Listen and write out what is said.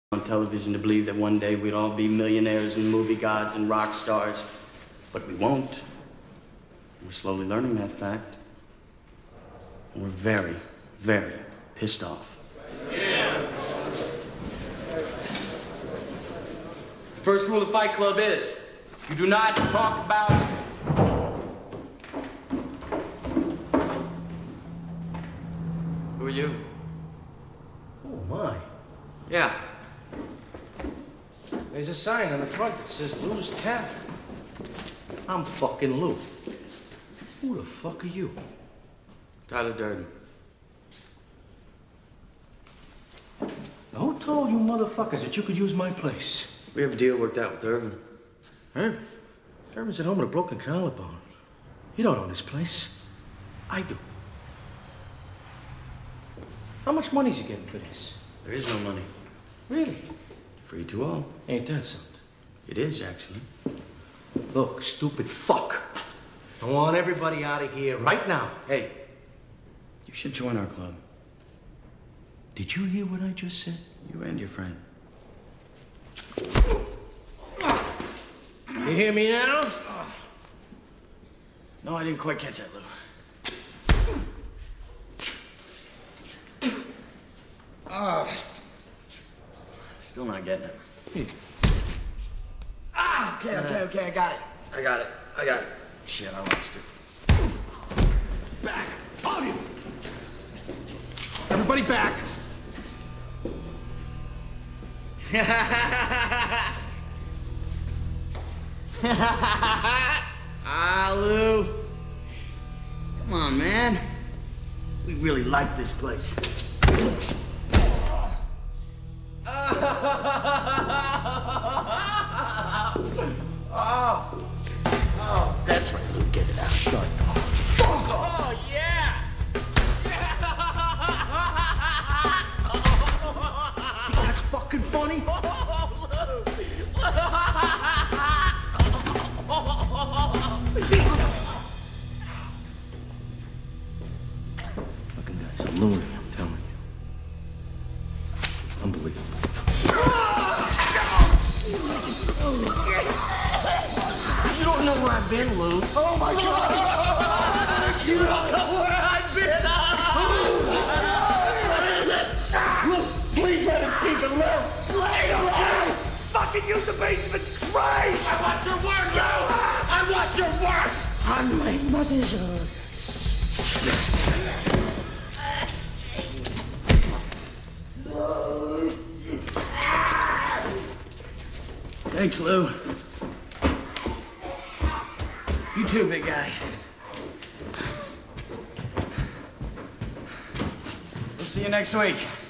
on television to believe that one day we'd all be millionaires and movie gods and rock stars. But we won't. We're slowly learning that fact. And we're very, very pissed off. Yeah. The first rule of Fight Club is, you do not talk about... Who are you? Oh, my. Yeah. There's a sign on the front that says Lou's Tavern. I'm fucking Lou. Who the fuck are you? Tyler Durden. Now, who told you motherfuckers that you could use my place? We have a deal worked out with Irvin. Irvin? Irvin's at home with a broken collarbone. You don't own this place. I do. How much money's he getting for this? There is no money. Really? Free to all. Ain't that something? It is, actually. Look, stupid fuck. I want everybody out of here right now. Hey, you should join our club. Did you hear what I just said? You and your friend. You hear me now? No, I didn't quite catch that, Lou. Still not getting it. Okay, I got it. Shit, I lost it. Back! On him! Everybody back! Lou. Come on, man. We really like this place. That's right, Lou. Get it out. Shut the fuck up! Oh, yeah! Think that's fucking funny? Fucking guy's a loony, I'm telling you. Unbelievable. You don't know where I've been, Lou. Oh my God! You don't know where I've been! Lou, please let us keep it, Lou! Please! Fucking use the basement trash! I want your work, Lou! I want your work! On my mother's earth. Thanks, Lou. You too, big guy. We'll see you next week.